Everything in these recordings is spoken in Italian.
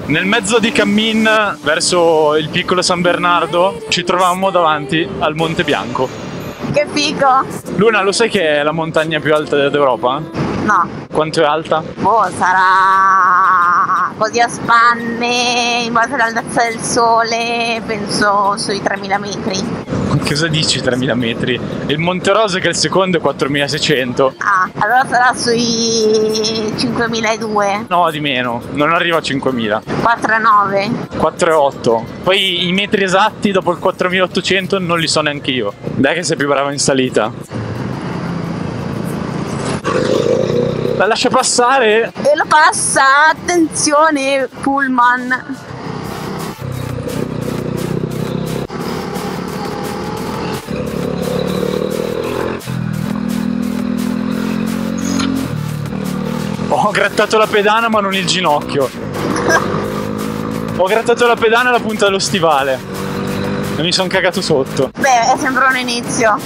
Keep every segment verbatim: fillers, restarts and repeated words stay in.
Nel mezzo di cammin verso il piccolo San Bernardo ci trovavamo davanti al Monte Bianco. Che figo! Luna, lo sai che è la montagna più alta d'Europa? No. Quanto è alta? Boh, sarà così a spanne, in base all'altezza del sole, penso sui tremila metri. Cosa dici tremila metri? Il Monte Rosa, che è il secondo, è quattromilaseicento. Ah, allora sarà sui cinquemiladuecento. No, di meno, non arriva a cinquemila. quattro virgola nove. quattro virgola otto. Poi i metri esatti dopo il quattromilaottocento non li so neanche io. Dai che sei più bravo in salita. La lascia passare. E lo passa, attenzione, pullman. Ho grattato la pedana ma non il ginocchio. Ho grattato la pedana e la punta dello stivale e mi sono cagato sotto. Beh, è sempre un inizio.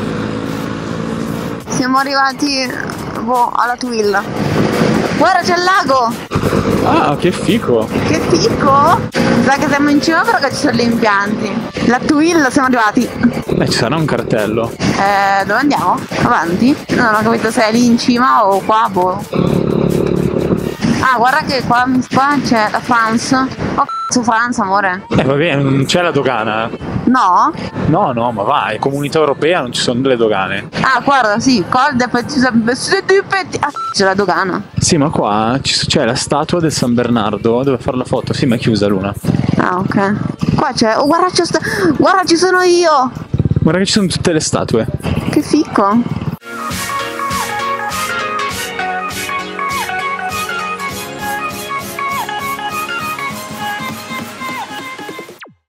Siamo arrivati boh, alla Twilla. Guarda, c'è il lago! Ah, che fico! Che fico! Sa che siamo in cima perché ci sono gli impianti. La Twilla, siamo arrivati. Beh, ci sarà un cartello. Eh, dove andiamo? Avanti? Non ho capito se è lì in cima o qua, boh. Ah, guarda che qua, qua c'è la France. Oh, cazzo, France, amore. Eh, va bene, non c'è la dogana. No? No, no, ma vai, comunità europea non ci sono delle dogane. Ah, guarda, sì, col Ah, c'è la dogana. Sì, ma qua c'è la statua del San Bernardo dove fare la foto. Sì, ma è chiusa, Luna. Ah, ok. Qua c'è. Oh, guarda, c'è sta... guarda, ci sono io. Guarda che ci sono tutte le statue. Che fico.